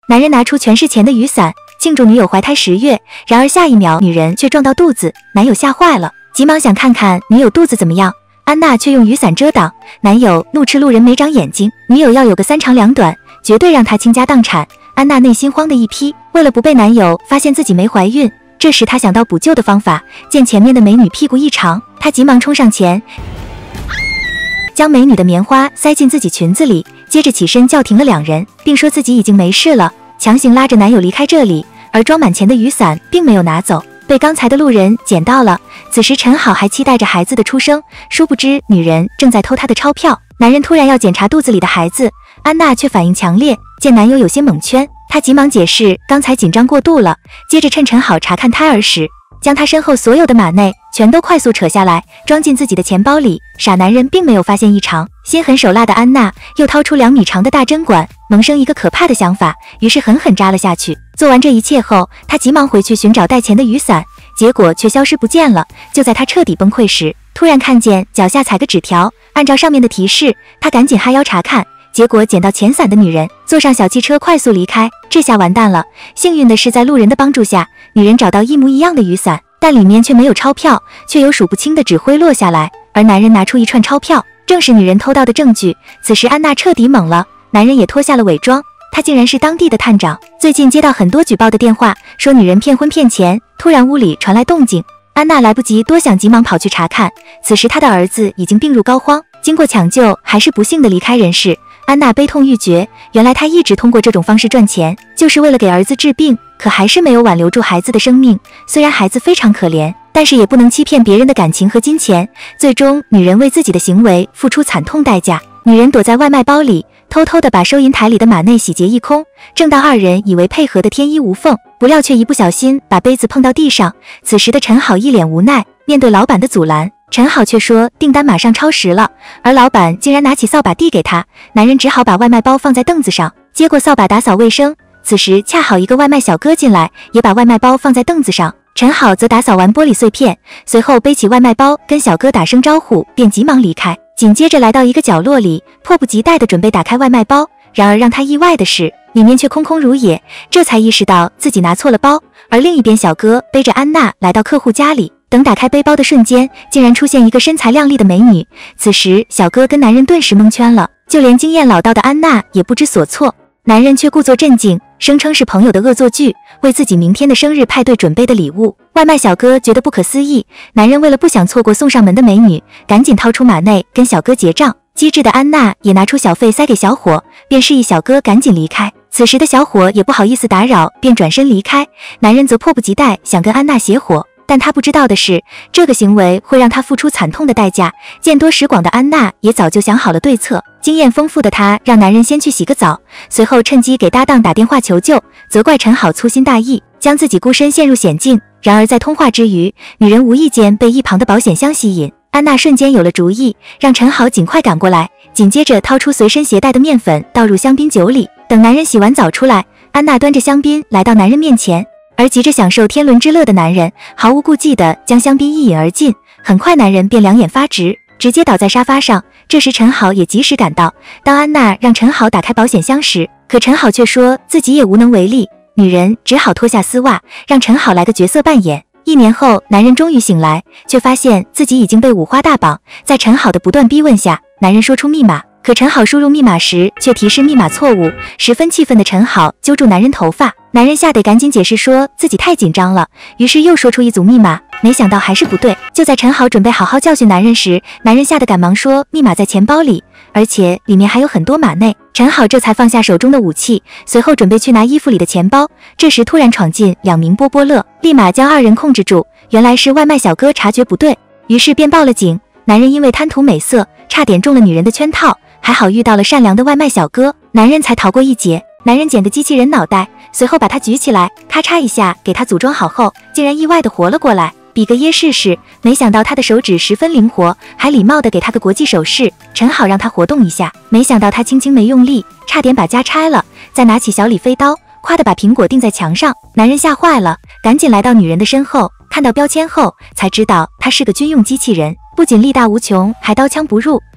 男人拿出全是钱的雨伞，庆祝女友怀胎10月，然而下一秒女人却撞到肚子，男友吓坏了，急忙想看看女友肚子怎么样，安娜却用雨伞遮挡，男友怒斥路人没长眼睛，女友要有个3长2短，绝对让她倾家荡产。安娜内心慌得一批，为了不被男友发现自己没怀孕，这时她想到补救的方法，见前面的美女屁股异常，她急忙冲上前，将美女的棉花塞进自己裙子里，接着起身叫停了2人，并说自己已经没事了，强行拉着男友离开这里，而装满钱的雨伞并没有拿走，被刚才的路人捡到了。此时陈好还期待着孩子的出生，殊不知女人正在偷他的钞票。男人突然要检查肚子里的孩子，安娜却反应强烈，见男友有些蒙圈，她急忙解释刚才紧张过度了，接着趁陈好查看胎儿时，将他身后所有的马内全都快速扯下来，装进自己的钱包里。傻男人并没有发现异常，心狠手辣的安娜又掏出2米长的大针管，萌生一个可怕的想法，于是狠狠扎了下去。做完这一切后，她急忙回去寻找带钱的雨伞，结果却消失不见了。就在她彻底崩溃时，突然看见脚下踩个纸条，按照上面的提示，她赶紧哈腰查看，结果捡到钱伞的女人坐上小汽车快速离开。这下完蛋了，幸运的是在路人的帮助下，女人找到一模一样的雨伞，但里面却没有钞票，却有数不清的纸灰落下来，而男人拿出一串钞票，正是女人偷盗的证据。此时安娜彻底懵了，男人也脱下了伪装，他竟然是当地的探长，最近接到很多举报的电话，说女人骗婚骗钱。突然屋里传来动静，安娜来不及多想，急忙跑去查看，此时她的儿子已经病入膏肓，经过抢救还是不幸的离开人世。安娜悲痛欲绝，原来她一直通过这种方式赚钱，就是为了给儿子治病，可还是没有挽留住孩子的生命。虽然孩子非常可怜，但是也不能欺骗别人的感情和金钱，最终女人为自己的行为付出惨痛代价。女人躲在外卖包里，偷偷地把收银台里的马内洗劫一空，正当2人以为配合的天衣无缝，不料却一不小心把杯子碰到地上。此时的陈好一脸无奈，面对老板的阻拦，陈好却说订单马上超时了，而老板竟然拿起扫把递给他，男人只好把外卖包放在凳子上，接过扫把打扫卫生。此时恰好一个外卖小哥进来，也把外卖包放在凳子上，陈好则打扫完玻璃碎片，随后背起外卖包跟小哥打声招呼，便急忙离开。紧接着来到一个角落里，迫不及待地准备打开外卖包，然而让他意外的是，里面却空空如也，这才意识到自己拿错了包。而另一边，小哥背着安娜来到客户家里，等打开背包的瞬间，竟然出现一个身材靓丽的美女。此时小哥跟男人顿时蒙圈了，就连经验老道的安娜也不知所措，男人却故作镇静，声称是朋友的恶作剧，为自己明天的生日派对准备的礼物。外卖小哥觉得不可思议，男人为了不想错过送上门的美女，赶紧掏出马内跟小哥结账。机智的安娜也拿出小费塞给小伙，便示意小哥赶紧离开。此时的小伙也不好意思打扰，便转身离开。男人则迫不及待想跟安娜协伙，但他不知道的是，这个行为会让他付出惨痛的代价。见多识广的安娜也早就想好了对策，经验丰富的她让男人先去洗个澡，随后趁机给搭档打电话求救，责怪陈好粗心大意，将自己孤身陷入险境。然而在通话之余，女人无意间被一旁的保险箱吸引，安娜瞬间有了主意，让陈好尽快赶过来，紧接着掏出随身携带的面粉倒入香槟酒里。等男人洗完澡出来，安娜端着香槟来到男人面前，而急着享受天伦之乐的男人毫无顾忌地将香槟一饮而尽，很快男人便两眼发直，直接倒在沙发上。这时陈好也及时赶到，当安娜让陈好打开保险箱时，可陈好却说自己也无能为力，女人只好脱下丝袜，让陈好来个角色扮演。1年后，男人终于醒来，却发现自己已经被五花大绑。在陈好的不断逼问下，男人说出密码，可陈好输入密码时却提示密码错误。十分气愤的陈好揪住男人头发，男人吓得赶紧解释说自己太紧张了，于是又说出一组密码，没想到还是不对。就在陈好准备好好教训男人时，男人吓得赶忙说密码在钱包里，而且里面还有很多马内。陈好这才放下手中的武器，随后准备去拿衣服里的钱包，这时突然闯进2名波波乐，立马将2人控制住。原来是外卖小哥察觉不对，于是便报了警。男人因为贪图美色，差点中了女人的圈套，还好遇到了善良的外卖小哥，男人才逃过一劫。男人捡个机器人脑袋，随后把它举起来，咔嚓一下给它组装好后，竟然意外的活了过来。比个耶试试，没想到他的手指十分灵活，还礼貌地给他个国际手势。陈好让他活动一下，没想到他轻轻没用力，差点把家拆了。再拿起小李飞刀，夸地把苹果钉在墙上。男人吓坏了，赶紧来到女人的身后，看到标签后才知道他是个军用机器人，不仅力大无穷，还刀枪不入。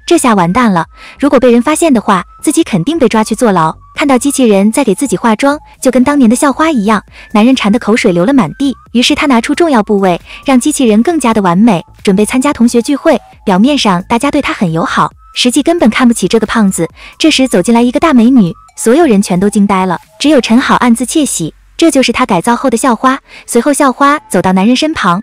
这下完蛋了，如果被人发现的话，自己肯定被抓去坐牢。看到机器人在给自己化妆，就跟当年的校花一样，男人馋得口水流了满地。于是他拿出重要部位，让机器人更加的完美，准备参加同学聚会。表面上大家对他很友好，实际根本看不起这个胖子。这时走进来一个大美女，所有人全都惊呆了，只有陈好暗自窃喜，这就是他改造后的校花。随后校花走到男人身旁，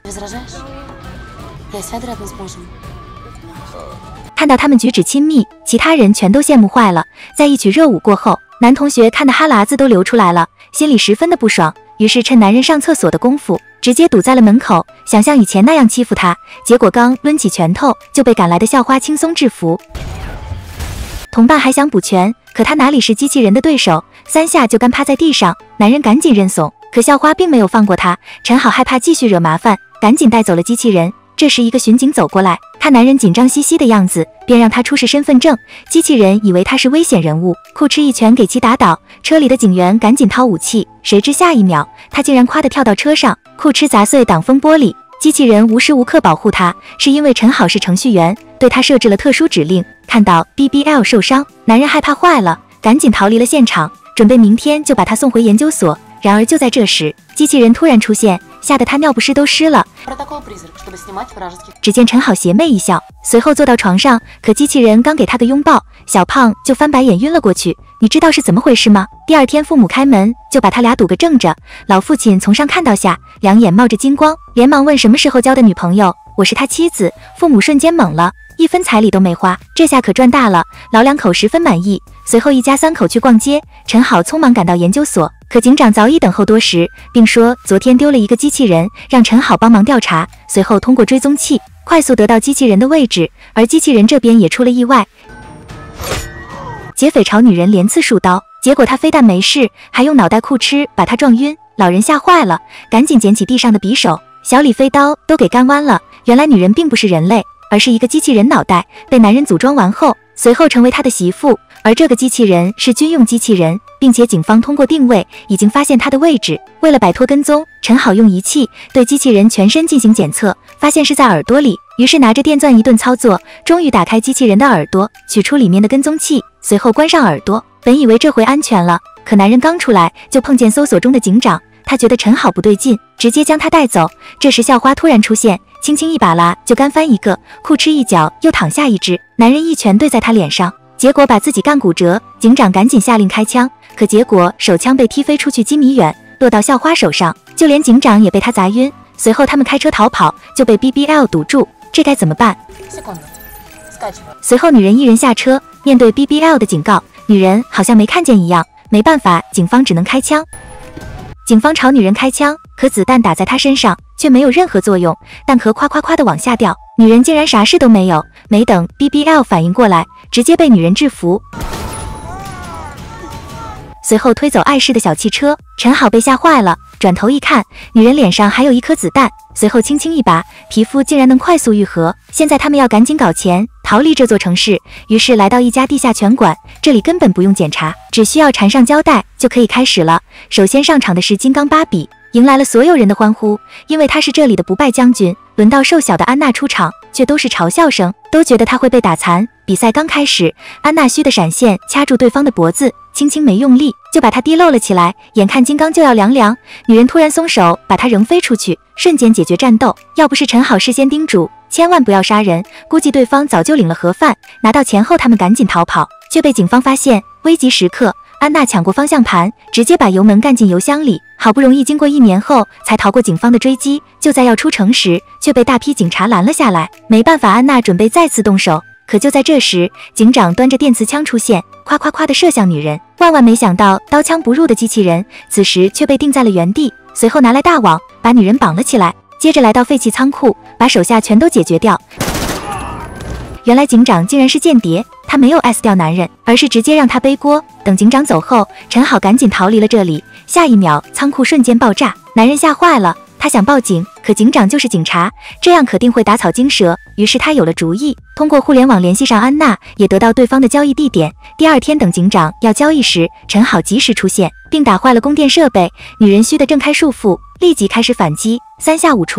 看到他们举止亲密，其他人全都羡慕坏了。在一曲热舞过后，男同学看得哈喇子都流出来了，心里十分的不爽，于是趁男人上厕所的功夫，直接堵在了门口，想像以前那样欺负他。结果刚抡起拳头，就被赶来的校花轻松制服。同伴还想补拳，可他哪里是机器人的对手，3下就干趴在地上。男人赶紧认怂，可校花并没有放过他。陈好害怕继续惹麻烦，赶紧带走了机器人。这时一个巡警走过来，看男人紧张兮兮的样子，便让他出示身份证。机器人以为他是危险人物，酷嗤一拳给其打倒。车里的警员赶紧掏武器，谁知下一秒他竟然夸地跳到车上，酷嗤砸碎挡风玻璃。机器人无时无刻保护他，是因为陈好是程序员，对他设置了特殊指令。看到 BBL 受伤，男人害怕坏了，赶紧逃离了现场，准备明天就把他送回研究所。然而就在这时，机器人突然出现，吓得他尿不湿都湿了。只见陈好邪魅一笑，随后坐到床上，可机器人刚给他个拥抱，小胖就翻白眼晕了过去。你知道是怎么回事吗？第二天父母开门就把他俩堵个正着，老父亲从上看到下，两眼冒着金光，连忙问什么时候交的女朋友。我是他妻子。父母瞬间懵了，1分彩礼都没花，这下可赚大了。老两口十分满意。随后一家3口去逛街，陈好匆忙赶到研究所，可警长早已等候多时，并说昨天丢了一个机器人，让陈好帮忙调查。随后通过追踪器快速得到机器人的位置，而机器人这边也出了意外，劫匪朝女人连刺数刀，结果他非但没事，还用脑袋酷吃把他撞晕。老人吓坏了，赶紧捡起地上的匕首，小李飞刀都给干弯了。原来女人并不是人类，而是一个机器人脑袋，被男人组装完后，随后成为他的媳妇。而这个机器人是军用机器人，并且警方通过定位已经发现他的位置。为了摆脱跟踪，陈好用仪器对机器人全身进行检测，发现是在耳朵里，于是拿着电钻一顿操作，终于打开机器人的耳朵，取出里面的跟踪器，随后关上耳朵。本以为这回安全了，可男人刚出来就碰见搜索中的警长，他觉得陈好不对劲，直接将他带走。这时校花突然出现，轻轻一把拉就干翻一个，酷吃一脚又躺下一只，男人一拳对在他脸上，结果把自己干骨折。警长赶紧下令开枪，可结果手枪被踢飞出去几米远，落到校花手上，就连警长也被他砸晕。随后他们开车逃跑，就被 BBL 堵住，这该怎么办？随后女人一人下车，面对 BBL 的警告，女人好像没看见一样，没办法，警方只能开枪。警方朝女人开枪，可子弹打在她身上却没有任何作用，弹壳夸夸夸的往下掉，女人竟然啥事都没有。没等 BBL 反应过来，直接被女人制服，随后推走碍事的小汽车。陈好被吓坏了，转头一看，女人脸上还有一颗子弹，随后轻轻一拔，皮肤竟然能快速愈合。现在他们要赶紧搞钱，逃离这座城市。于是来到一家地下拳馆，这里根本不用检查，只需要缠上胶带就可以开始了。首先上场的是金刚芭比，迎来了所有人的欢呼，因为他是这里的不败将军。轮到瘦小的安娜出场，却都是嘲笑声，都觉得她会被打残。比赛刚开始，安娜虚的闪现掐住对方的脖子，轻轻没用力就把他滴漏了起来，眼看金刚就要凉，女人突然松手把他扔飞出去，瞬间解决战斗。要不是陈好事先叮嘱千万不要杀人，估计对方早就领了盒饭。拿到钱后他们赶紧逃跑，却被警方发现。危急时刻，安娜抢过方向盘，直接把油门干进油箱里，好不容易经过1年后才逃过警方的追击。就在要出城时，却被大批警察拦了下来。没办法，安娜准备再次动手，可就在这时，警长端着电磁枪出现，夸夸夸的射向女人。万没想到，刀枪不入的机器人此时却被定在了原地，随后拿来大网把女人绑了起来，接着来到废弃仓库，把手下全都解决掉。原来警长竟然是间谍，他没有 S 掉男人，而是直接让他背锅。等警长走后，陈好赶紧逃离了这里。下一秒，仓库瞬间爆炸，男人吓坏了，他想报警，可警长就是警察，这样肯定会打草惊蛇。于是他有了主意，通过互联网联系上安娜，也得到对方的交易地点。第二天等警长要交易时，陈好及时出现，并打坏了供电设备。女人虚的挣开束缚，立即开始反击，3下5除2，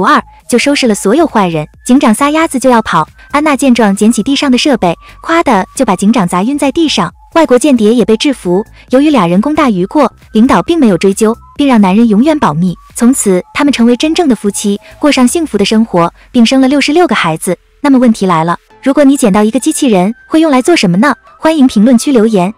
就收拾了所有坏人。警长撒丫子就要跑，安娜见状捡起地上的设备，咵的就把警长砸晕在地上。外国间谍也被制服，由于俩人功大于过，领导并没有追究，并让男人永远保密。从此，他们成为真正的夫妻，过上幸福的生活，并生了66个孩子。那么问题来了，如果你捡到一个机器人，会用来做什么呢？欢迎评论区留言。